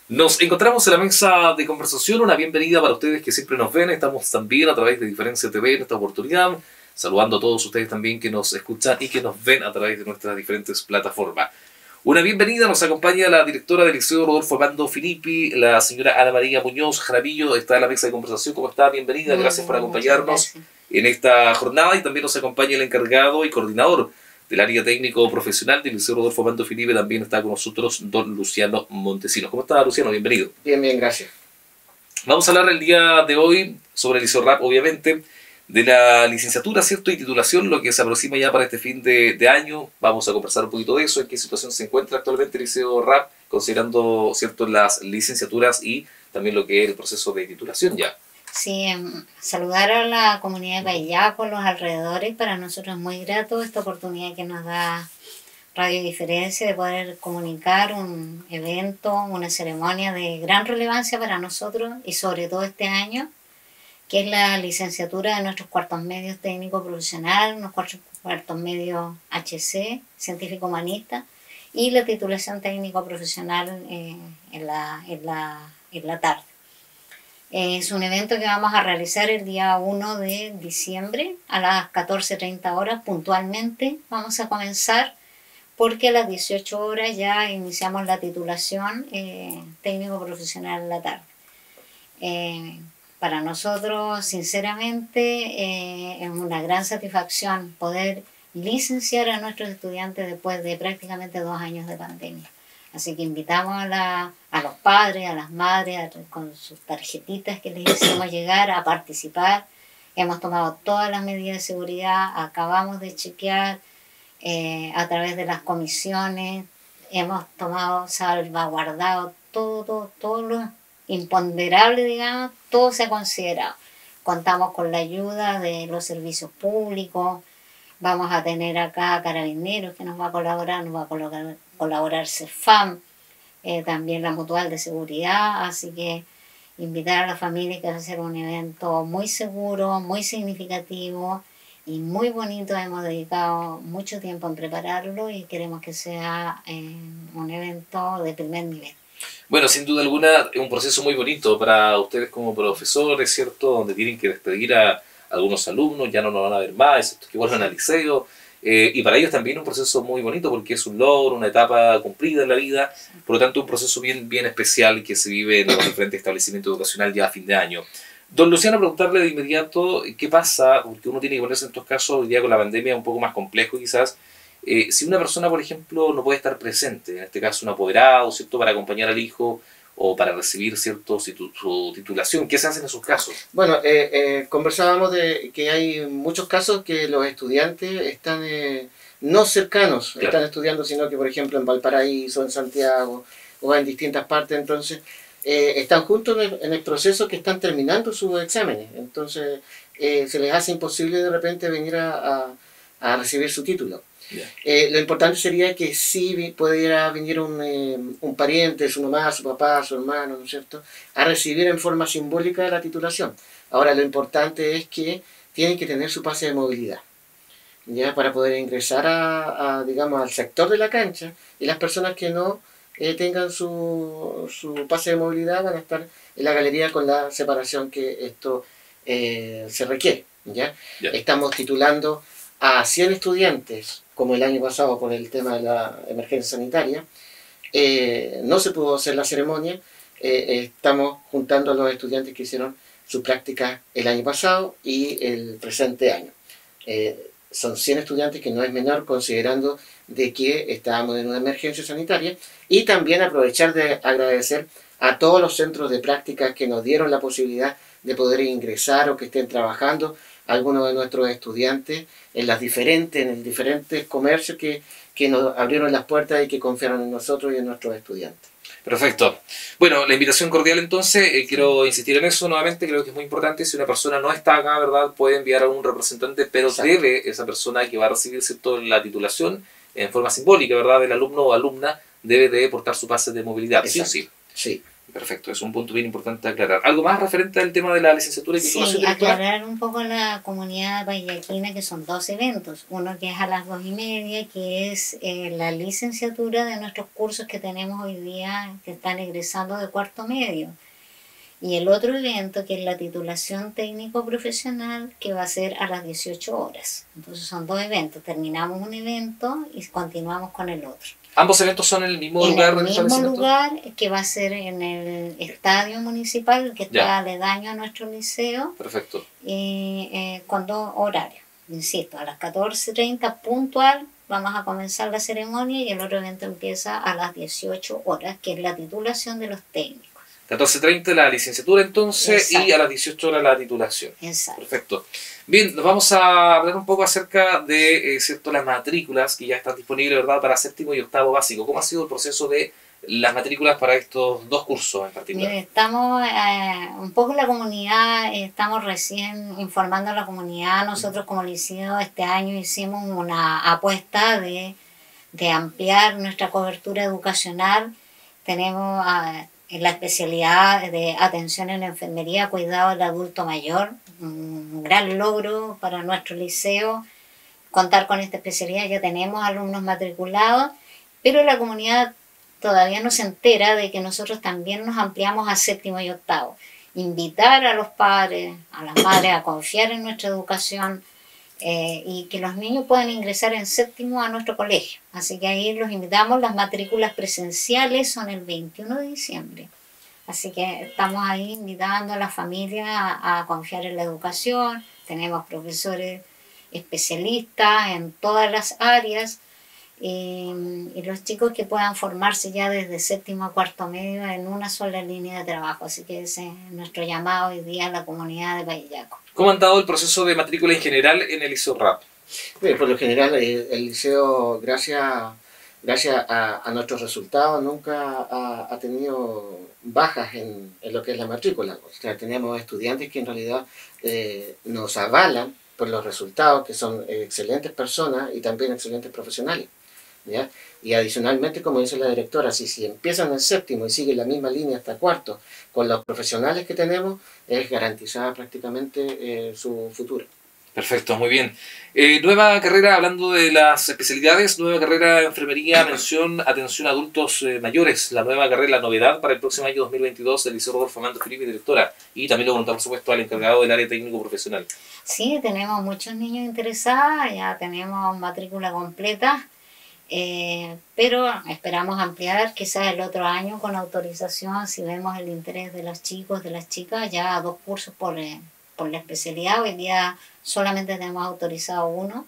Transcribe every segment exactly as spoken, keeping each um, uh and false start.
Nos encontramos en la mesa de conversación, una bienvenida para ustedes que siempre nos ven, estamos también a través de Diferencia T V en esta oportunidad, saludando a todos ustedes también que nos escuchan y que nos ven a través de nuestras diferentes plataformas. Una bienvenida, nos acompaña la directora del Liceo Rodolfo Armando Filippi, la señora Ana María Muñoz Jaramillo, está en la mesa de conversación. ¿Cómo está? Bienvenida, gracias por acompañarnos en esta jornada, y también nos acompaña el encargado y coordinador del área técnico profesional del Liceo Rodolfo Armando Filippi, también está con nosotros don Luciano Montesinos. ¿Cómo está, Luciano? Bienvenido. Bien, bien, gracias. Vamos a hablar el día de hoy sobre el Liceo R A P, obviamente, de la licenciatura, ¿cierto? Y titulación, lo que se aproxima ya para este fin de, de año. Vamos a conversar un poquito de eso, en qué situación se encuentra actualmente el Liceo R A P, considerando, ¿cierto?, las licenciaturas y también lo que es el proceso de titulación ya. Sí, saludar a la comunidad de Payaco, los alrededores. Para nosotros es muy grato esta oportunidad que nos da Radio Diferencia de poder comunicar un evento, una ceremonia de gran relevancia para nosotros y sobre todo este año, que es la licenciatura de nuestros cuartos medios técnico profesional, nuestros cuartos medios H C, científico humanista, y la titulación técnico profesional eh, en, la, en, la, en la tarde. Es un evento que vamos a realizar el día uno de diciembre a las catorce treinta horas puntualmente. Vamos a comenzar porque a las dieciocho horas ya iniciamos la titulación eh, técnico profesional en la tarde. Eh, para nosotros, sinceramente, eh, es una gran satisfacción poder licenciar a nuestros estudiantes después de prácticamente dos años de pandemia. Así que invitamos a, la, a los padres, a las madres, a, con sus tarjetitas que les hicimos llegar a participar. Hemos tomado todas las medidas de seguridad, acabamos de chequear eh, a través de las comisiones, hemos tomado, salvaguardado todo, todo, todo lo imponderable, digamos, todo se ha considerado. Contamos con la ayuda de los servicios públicos, vamos a tener acá a Carabineros que nos va a colaborar, nos va a colaborar, colaborar CEFAM, eh, también la Mutual de Seguridad, así que invitar a la familia que va a ser un evento muy seguro, muy significativo y muy bonito. Hemos dedicado mucho tiempo en prepararlo y queremos que sea eh, un evento de primer nivel. Bueno, sin duda alguna es un proceso muy bonito para ustedes como profesores, ¿cierto? Donde tienen que despedir a algunos alumnos, ya no nos van a ver más, excepto que vuelvan al liceo. Eh, y para ellos también un proceso muy bonito porque es un logro, una etapa cumplida en la vida, por lo tanto un proceso bien, bien especial que se vive en los diferentes establecimientos educacionales ya a fin de año. Don Luciano, preguntarle de inmediato qué pasa, porque uno tiene que ponerse en estos casos, hoy día con la pandemia un poco más complejo quizás, eh, si una persona, por ejemplo, no puede estar presente, en este caso un apoderado, ¿cierto?, para acompañar al hijo o para recibir, ¿cierto?, su, su titulación, ¿qué se hace en esos casos? Bueno, eh, eh, conversábamos de que hay muchos casos que los estudiantes están eh, no cercanos, claro, están estudiando, sino que, por ejemplo, en Valparaíso, en Santiago o en distintas partes, entonces eh, están juntos en el, en el proceso que están terminando sus exámenes, entonces eh, se les hace imposible de repente venir a, a, a recibir su título. Yeah. Eh, lo importante sería que sí pudiera venir un, eh, un pariente, su mamá, su papá, su hermano, ¿no es cierto?, a recibir en forma simbólica la titulación. Ahora, lo importante es que tienen que tener su pase de movilidad, ya, para poder ingresar a, a digamos, al sector de la cancha, y las personas que no eh, tengan su, su pase de movilidad van a estar en la galería con la separación que esto eh, se requiere, ¿ya? Yeah. Estamos titulando a cien estudiantes, como el año pasado por el tema de la emergencia sanitaria. Eh, no se pudo hacer la ceremonia, eh, estamos juntando a los estudiantes que hicieron su práctica el año pasado y el presente año. Eh, son cien estudiantes, que no es menor considerando de que estábamos en una emergencia sanitaria, y también aprovechar de agradecer a todos los centros de práctica que nos dieron la posibilidad de poder ingresar o que estén trabajando algunos de nuestros estudiantes en las diferentes, en los diferentes comercios que, que nos abrieron las puertas y que confiaron en nosotros y en nuestros estudiantes. Perfecto. Bueno, la invitación cordial entonces, eh, quiero insistir en eso nuevamente, creo que es muy importante. Si una persona no está acá, ¿verdad?, puede enviar a un representante, pero Exacto. debe, esa persona que va a recibir, ¿cierto?, la titulación en forma simbólica, ¿verdad?, del alumno o alumna, debe de portar su pase de movilidad. Exacto. Sí o sí. Sí. Perfecto, es un punto bien importante aclarar. ¿Algo más referente al tema de la licenciatura y titulación Sí, directora? aclarar un poco la comunidad payaquina, que son dos eventos. Uno que es a las dos y media, que es eh, la licenciatura de nuestros cursos que tenemos hoy día, que están egresando de cuarto medio. Y el otro evento, que es la titulación técnico-profesional, que va a ser a las dieciocho horas. Entonces son dos eventos. Terminamos un evento y continuamos con el otro. ¿Ambos eventos son en el mismo En lugar el del mismo establecimiento? lugar, que va a ser en el estadio municipal, que está Ya. aledaño a nuestro liceo, Perfecto. y, eh, con dos horarios. Insisto, a las catorce treinta puntual vamos a comenzar la ceremonia y el otro evento empieza a las dieciocho horas, que es la titulación de los técnicos. catorce treinta la licenciatura entonces. Exacto. Y a las dieciocho horas la titulación. Exacto. Perfecto. Bien, nos vamos a hablar un poco acerca de eh, cierto, las matrículas que ya están disponibles, ¿verdad?, para séptimo y octavo básico. ¿Cómo ha sido el proceso de las matrículas para estos dos cursos en particular? Mire, estamos eh, un poco en la comunidad, eh, estamos recién informando a la comunidad. Nosotros como liceo este año hicimos una apuesta de, de ampliar nuestra cobertura educacional. Tenemos eh, en la especialidad de atención en enfermería, cuidado del adulto mayor, un gran logro para nuestro liceo contar con esta especialidad. Ya tenemos alumnos matriculados, pero la comunidad todavía no se entera de que nosotros también nos ampliamos a séptimo y octavo. Invitar a los padres, a las madres a confiar en nuestra educación eh, y que los niños puedan ingresar en séptimo a nuestro colegio. Así que ahí los invitamos. Las matrículas presenciales son el veintiuno de diciembre. Así que estamos ahí invitando a la familia a, a confiar en la educación. Tenemos profesores especialistas en todas las áreas. Y, y los chicos que puedan formarse ya desde séptimo a cuarto medio en una sola línea de trabajo. Así que ese es nuestro llamado hoy día a la comunidad de Payaco. ¿Cómo han dado el proceso de matrícula en general en el Liceo R A P? Bien, por lo general, el, el liceo, gracias, gracias a, a nuestros resultados, nunca ha, ha tenido bajas en, en lo que es la matrícula. O sea, tenemos estudiantes que en realidad eh, nos avalan por los resultados, que son eh, excelentes personas y también excelentes profesionales. ¿Ya? Y adicionalmente, como dice la directora, si, si empiezan el séptimo y siguen la misma línea hasta cuarto, con los profesionales que tenemos, es garantizada prácticamente eh, su futuro. Perfecto, muy bien. Eh, nueva carrera, hablando de las especialidades, nueva carrera de enfermería, mención, atención a adultos eh, mayores, la nueva carrera, la novedad para el próximo año dos mil veintidós del Liceo Rodolfo Amando Filipe, directora, y también lo preguntamos, por supuesto, al encargado del área técnico profesional. Sí, tenemos muchos niños interesados, ya tenemos matrícula completa. Eh, pero esperamos ampliar quizás el otro año con autorización, si vemos el interés de los chicos, de las chicas, ya dos cursos por, eh, por la especialidad. Hoy día solamente tenemos autorizado uno.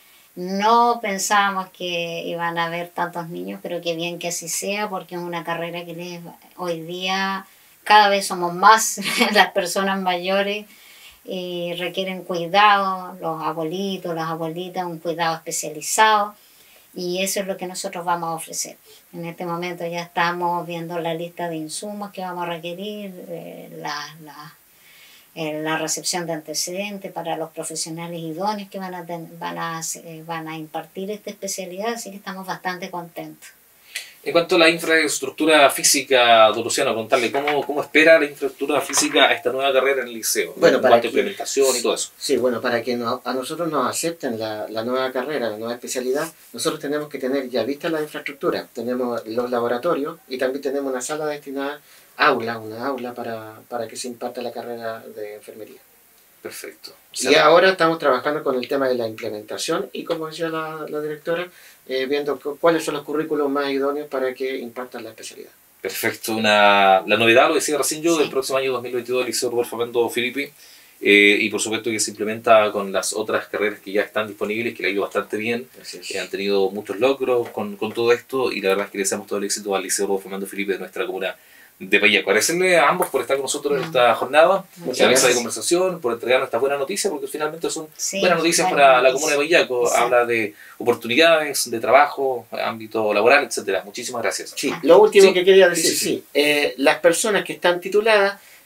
No pensábamos que iban a haber tantos niños, pero qué bien que así sea, porque es una carrera que les, hoy día cada vez somos más las personas mayores y requieren cuidado, los abuelitos, las abuelitas, un cuidado especializado. Y eso es lo que nosotros vamos a ofrecer. En este momento ya estamos viendo la lista de insumos que vamos a requerir, eh, la, la, eh, la recepción de antecedentes para los profesionales idóneos que van a, ten, van, a, eh, van a impartir esta especialidad, así que estamos bastante contentos. En cuanto a la infraestructura física, don Luciano, contarle cómo, cómo espera la infraestructura física a esta nueva carrera en el liceo, bueno, en para cuanto a que, implementación y todo eso. Sí, bueno, para que no, a nosotros nos acepten la, la nueva carrera, la nueva especialidad, nosotros tenemos que tener ya vista la infraestructura. Tenemos los laboratorios y también tenemos una sala destinada, aula, una aula para, para que se imparta la carrera de enfermería. Perfecto. O sea, y ahora estamos trabajando con el tema de la implementación y, como decía la, la directora, eh, viendo cuáles son los currículos más idóneos para que impartan la especialidad. Perfecto. Una, la novedad, lo decía recién yo, Sí. del próximo año dos mil veintidós del Liceo Rodolfo Amando Filipe, eh, y por supuesto que se implementa con las otras carreras que ya están disponibles, que le ha ido bastante bien, que han tenido muchos logros con, con todo esto, y la verdad es que le deseamos todo el éxito al Liceo Rodolfo Amando Filipe de nuestra comuna de Payaco. Agradecerle a ambos por estar con nosotros en esta jornada, Muchas la mesa de gracias. conversación, por entregarnos estas buenas noticias, porque finalmente son Sí, buenas noticias buenas para la noticias. comuna de Payaco. Exacto. Habla de oportunidades, de trabajo, ámbito laboral, etcétera. Muchísimas gracias. Sí, lo último Sí, que quería decir, sí, sí, sí, eh, las personas que están tituladas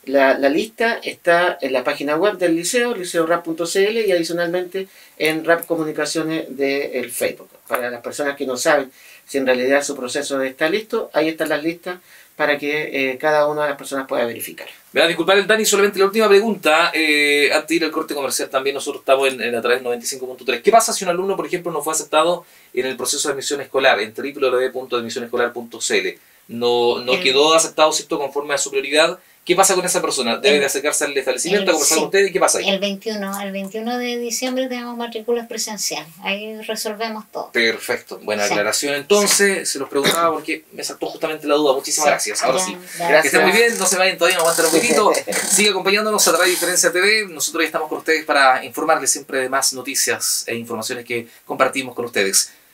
La, la lista está en la página web del liceo, liceo rap punto c l, y adicionalmente en Rap Comunicaciones del Facebook. Para las personas que no saben si en realidad su proceso está listo, ahí están las listas para que eh, cada una de las personas pueda verificar. Me va a disculpar el Dani, solamente la última pregunta. Eh, antes de ir al corte comercial también nosotros estamos en, en a través de noventa y cinco punto tres. ¿Qué pasa si un alumno, por ejemplo, no fue aceptado en el proceso de admisión escolar, en doble u doble u doble u punto admisión escolar punto c l? No, no quedó aceptado, ¿cierto?, conforme a su prioridad. ¿Qué pasa con esa persona? ¿Debe de acercarse al establecimiento a conversar sí, con ustedes? ¿Qué pasa ahí? El veintiuno, el veintiuno de diciembre tenemos matrículas presenciales. Ahí resolvemos todo. Perfecto. Buena Sí. aclaración. Entonces, sí. Se los preguntaba porque me saltó justamente la duda. Muchísimas Sí. gracias. Ahora Ya, sí. gracias. Que estén muy bien. No se vayan todavía, aguanten un poquito. Sigue acompañándonos a través de Diferencia T V. Nosotros ya estamos con ustedes para informarles siempre de más noticias e informaciones que compartimos con ustedes.